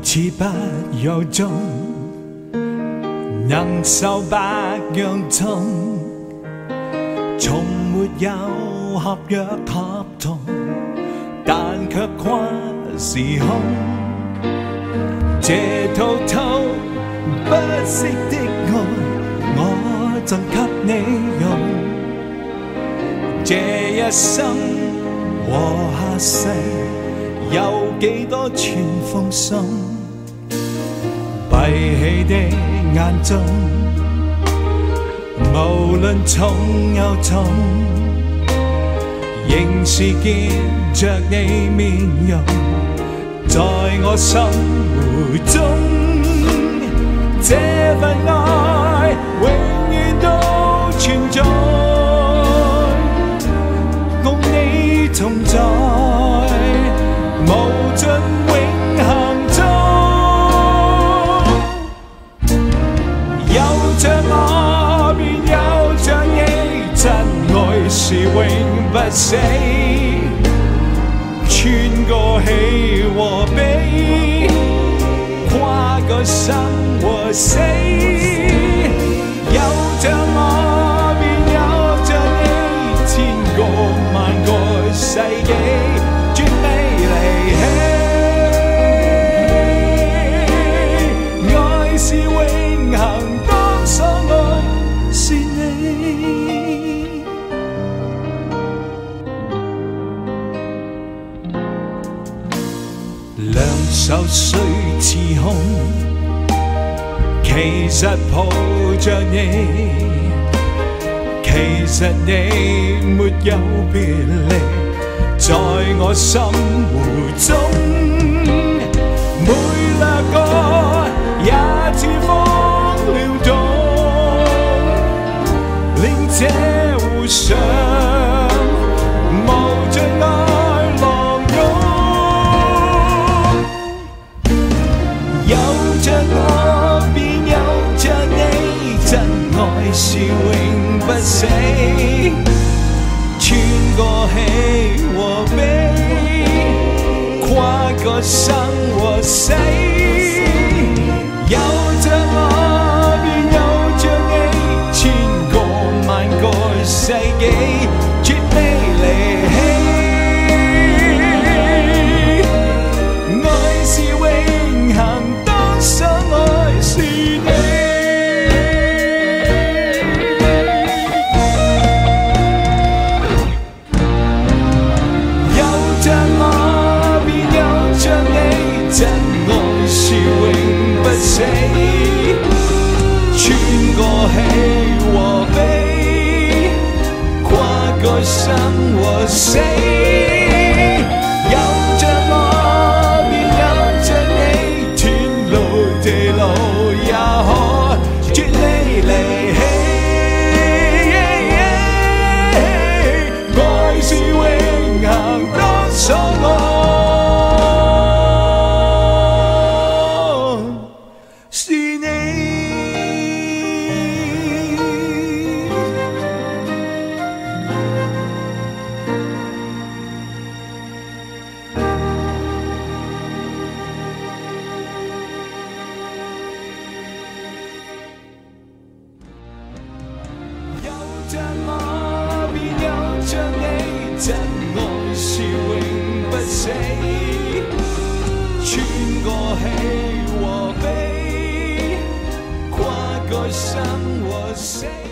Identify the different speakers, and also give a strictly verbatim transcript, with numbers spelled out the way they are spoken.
Speaker 1: 似不由衷，能受百樣痛，從沒有合約合同，但卻跨時空。這套套不息的愛，我贈給你用。這一生和下世，有幾多串風霜？閉起的眼中，無論重又重，仍是見着你面容，在我心湖中，這份愛永遠都存在，共你同在，無盡永恆中。有着我，便有着你，真愛是永不死。穿過喜和悲，跨過生和死。有着我，便有着你，千個萬個世紀，絕未離棄。愛是永恆，當所愛是你。兩手雖似空，其實抱着你，其實你沒有別離，在我心湖中，每掠過也似風撩動，令這湖上無盡愛浪湧。有着我，便有着你，真愛是永不死。穿過喜和悲，跨過生和死。有着我，便有着你，千個萬個世紀，絕未離棄。愛是永恆，當所愛是你。有着我，便有着你，真愛是永不死。穿過喜和悲，跨過生和死。有着我，便有着你，天路地路也可絕你離棄。愛是永恆，當所愛是你。有着我，便有着你，真愛是永不死。穿過喜和悲，跨過生和死。